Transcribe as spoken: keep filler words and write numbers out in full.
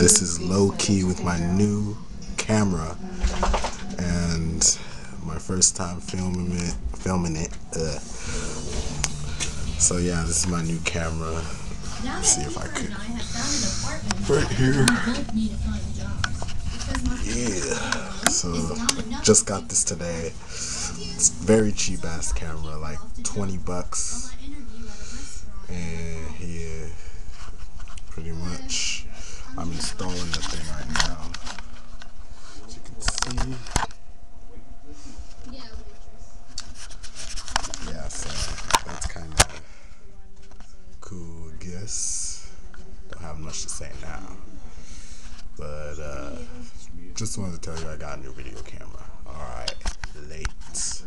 this is low key with my new camera and my first time filming it. Filming it. Uh. So yeah, this is my new camera. Let's see if I could. Right here. Yeah. So just got this today. It's very cheap ass camera, like twenty bucks. And yeah, pretty much I'm installing the thing right now. As you can see. Yeah, so that's kind of cool, I guess. Don't have much to say now. But uh, just wanted to tell you I got a new video camera. Alright, late.